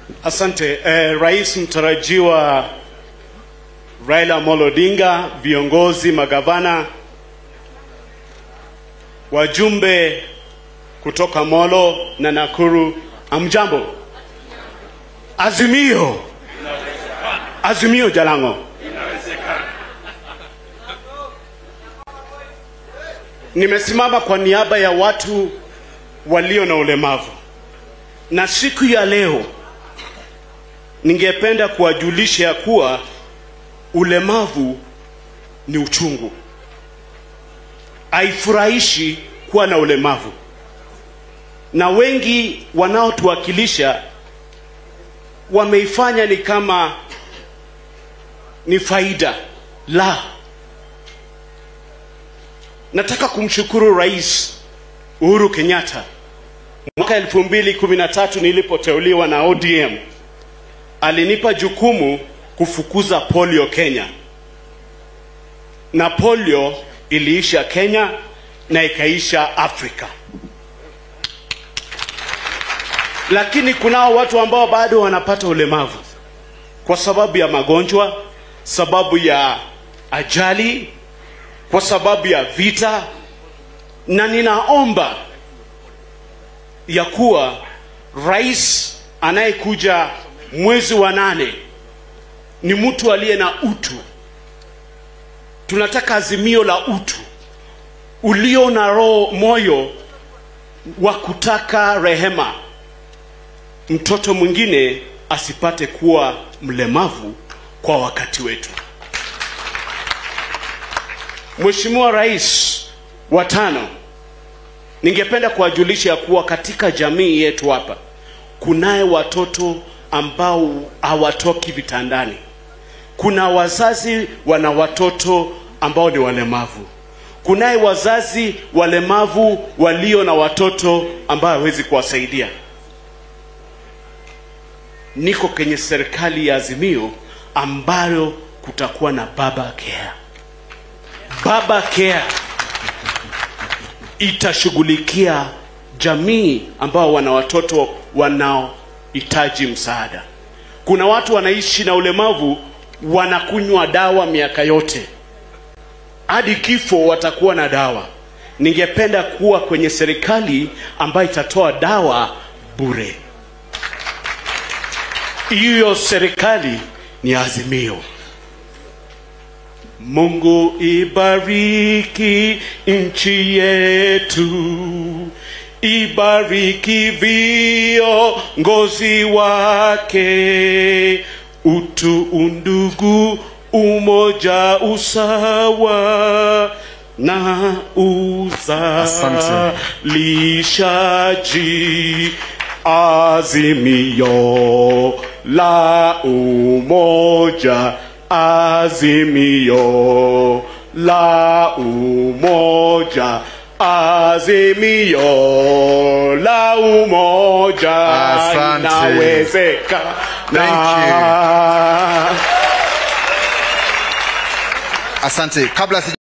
Asante. Rais mtarajiwa Raila Molo, viongozi, magavana, wajumbe kutoka Molo na Nakuru, amjambo. Azimio Jalango. Nimesimama kwa niaba ya watu walio na ulemavu. Na siku ya leo ningependa kuwajulisha ya kuwa ulemavu ni uchungu. Haifurahishi kuwa na ulemavu. Na wengi wanaotuwakilisha wameifanya ni kama ni faida. La. Nataka kumshukuru Rais Uhuru Kenyatta. Mwaka 2013 nilipoteuliwa na ODM, alinipa jukumu kufukuza polio Kenya. Na polio iliisha Kenya na ikaisha Afrika. Lakini kunao watu ambao bado wanapata ulemavu kwa sababu ya magonjwa, sababu ya ajali, kwa sababu ya vita. Na ninaomba ya kuwa rais anayekuja mwezi wa 8 ni mtu aliye na utu. Tunataka azimio la utu, ulio na moyo wa kutaka rehema. Mtoto mwingine asipate kuwa mlemavu kwa wakati wetu. Mheshimiwa Rais wa 5, ningependa kuwajulisha kuwa katika jamii yetu hapa kunaye watoto ambao hawatoki vitandani. Kuna wazazi wana watoto ambao ni walemavu. Kunaye wazazi walemavu walio na watoto ambao hawezi kuwasaidia. Niko kwenye serikali ya Azimio ambayo kutakuwa na Baba Care. Baba Care itashughulikia jamii ambao wana watoto wanaohitaji msaada. Kuna watu wanaishi na ulemavu, wanakunywa dawa miaka yote, hadi kifo watakuwa na dawa. Ningependa kuwa kwenye serikali ambayo itatoa dawa bure. Hiyo serikali ni Azimio. Mungu ibariki nchi yetu, ibariki viongozi wake, utu, undugu, umoja, usawa na uzalishaji. Azimio la umoja, azimio la umoja, azimio la umoja. Inawezekana. Thank you. Asante. Kabla